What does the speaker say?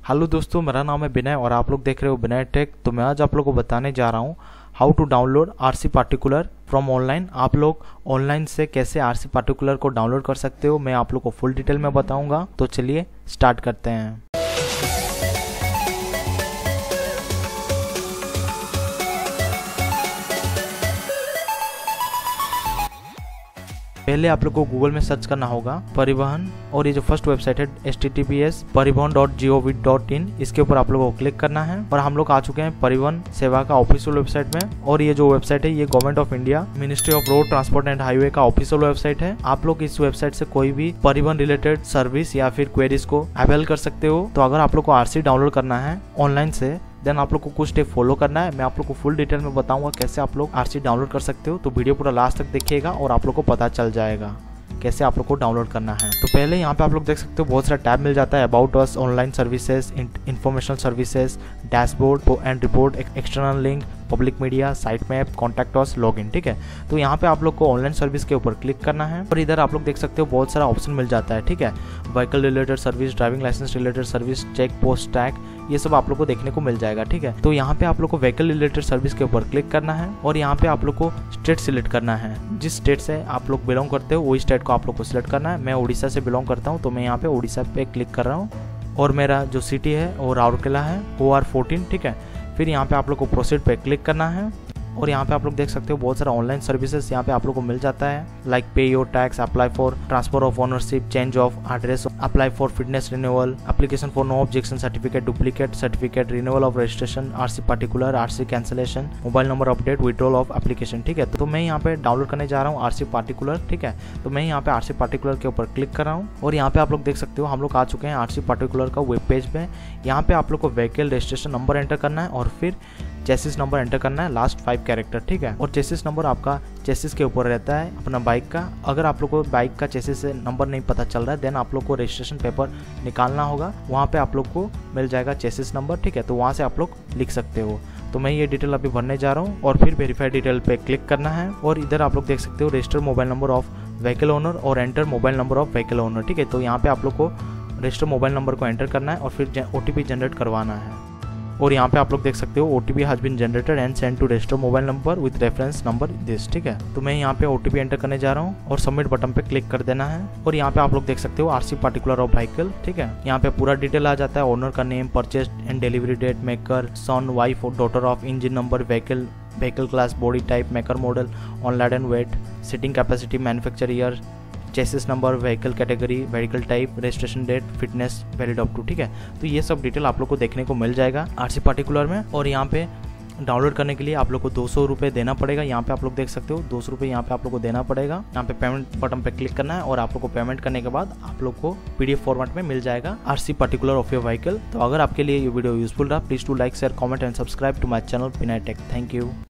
Hello दोस्तों, मेरा नाम है विनय और आप लोग देख रहे हो विनय टेक। तो मैं आज आप लोगों को बताने जा रहा हूँ how to download RC particular from online. आप लोग ऑनलाइन से कैसे आरसी पार्टिकुलर को डाउनलोड कर सकते हो, मैं आप लोग को फुल डिटेल में बताऊंगा। तो चलिए स्टार्ट करते हैं। पहले आप लोग को गूगल में सर्च करना होगा परिवहन, और ये जो फर्स्ट वेबसाइट है https parivahan.gov.in, इसके ऊपर आप लोगों को क्लिक करना है। और हम लोग आ चुके हैं परिवहन सेवा का ऑफिशियल वेबसाइट में। और ये जो वेबसाइट है ये government of India ministry of road transport and highway का ऑफिशियल वेबसाइट है। आप लोग इस वेबसाइट से कोई भी परिवहन रिलेटेड सर्विस या फिर क्वेरीज को अवेल कर सकते हो। तो अगर आप लोग को आरसी डाउनलोड करना है ऑनलाइन से, देन आप लोग को कुछ स्टेप फॉलो करना है। मैं आप लोग को फुल डिटेल में बताऊंगा कैसे आप लोग आरसी डाउनलोड कर सकते हो। तो वीडियो पूरा लास्ट तक देखिएगा और आप लोग को पता चल जाएगा कैसे आप लोग को डाउनलोड करना है। तो पहले यहाँ पे आप लोग देख सकते हो बहुत सारा टैब मिल जाता है, about us, online services, informational services, dashboard and report, external link, public media, site map, contact us, login. ठीक है, तो यहाँ पे आप लोग को ऑनलाइन सर्विस के ऊपर क्लिक करना है और इधर आप लोग देख सकते हो बहुत सारा ऑप्शन मिल जाता है। ठीक है, vehicle related service, driving licence related service, check post tag, ये सब आप लोग को देखने को मिल जाएगा। ठीक है, तो यहाँ पे आप लोग को व्हीकल रिलेटेड सर्विस के ऊपर क्लिक करना है और यहाँ पे आप लोग को स्टेट सिलेक्ट करना है। जिस स्टेट से आप लोग बिलोंग करते हो वही स्टेट को आप लोग को सिलेक्ट करना है। मैं उड़ीसा से बिलोंग करता हूँ तो मैं यहाँ पे उड़ीसा पे क्लिक कर रहा हूँ और मेरा जो सिटी है वो राउरकेला है, OR14। ठीक है, फिर यहाँ पे आप लोग को प्रोसीड पे क्लिक करना है और यहाँ पे आप लोग देख सकते हो बहुत सारा ऑनलाइन सर्विसेज यहाँ पे आप लोग को मिल जाता है, like pay your tax, apply for transfer of ownership, change of address, apply for fitness renewal, application for no objection certificate, duplicate certificate, renewal of registration, RC particular, RC cancellation, mobile number update, withdrawal of application. ठीक है, तो मैं यहाँ पे download करने जा रहा हूँ आरसी पार्टिकुलर। ठीक है, तो मैं यहाँ पे आरसी पार्टिकुलर के ऊपर क्लिक कर रहा हूँ और यहाँ पे आप लोग देख सकते हो हम लोग आ चुके हैं आरसी पार्टिकुलर का वेब पेज पे। यहाँ पे आप लोग को व्हीकल रजिस्ट्रेशन नंबर एंटर करना है और फिर चेसिस नंबर एंटर करना है, लास्ट 5 कैरेक्टर। ठीक है, और चेसिस नंबर आपका चेसिस के ऊपर रहता है अपना बाइक का। अगर आप लोग को बाइक का चेसिस से नंबर नहीं पता चल रहा है, देन आप लोग को रजिस्ट्रेशन पेपर निकालना होगा, वहाँ पे आप लोग को मिल जाएगा चेसिस नंबर। ठीक है, तो वहाँ से आप लोग लिख सकते हो। तो मैं ये डिटेल अभी भरने जा रहा हूँ और फिर वेरीफाई डिटेल पे क्लिक करना है और इधर आप लोग देख सकते हो register mobile number of vehicle owner और enter mobile number of vehicle owner. ठीक है, तो यहाँ पे आप लोग को रजिस्टर मोबाइल नंबर को एंटर करना है और फिर OTP जनरेट करवाना है। और यहाँ पे आप लोग देख सकते हो OTP has been generated and send to register mobile number with reference number this. ठीक है, तो मैं यहाँ पे OTP एंटर करने जा रहा हूँ और सबमिट बटन पे क्लिक कर देना है और यहाँ पे आप लोग देख सकते हो आरसी पार्टिकुलर ऑफ व्हीकल। ठीक है, यहाँ पे पूरा डिटेल आ जाता है, ओनर का name, purchase and delivery date, maker, son, wife और daughter of, engine number, vehicle class, body type, maker model, unladen weight, seating capacity, manufacture year, chassis number, vehicle category, vehicle type, registration date, fitness valid up to. ठीक है, तो ये सब detail आप लोग को देखने को मिल जाएगा आरसी पार्टिकुलर में। और यहाँ पे डाउनलोड करने के लिए आप लोग को 200 रुपये देना पड़ेगा। यहाँ पे आप लोग देख सकते हो 200 रुपये यहाँ पे आप लोग को देना पड़ेगा। यहाँ पे पेमेंट बटन पे क्लिक करना है और आप लोग को पेमेंट करने के बाद आप लोग को PDF फॉर्मेट में मिल जाएगा RC particular of your vehicle. तो अगर आपके लिए ये वीडियो यूजफुल रहा, please to like, share, comment and subscribe to my channel Vinay Tech. Thank you.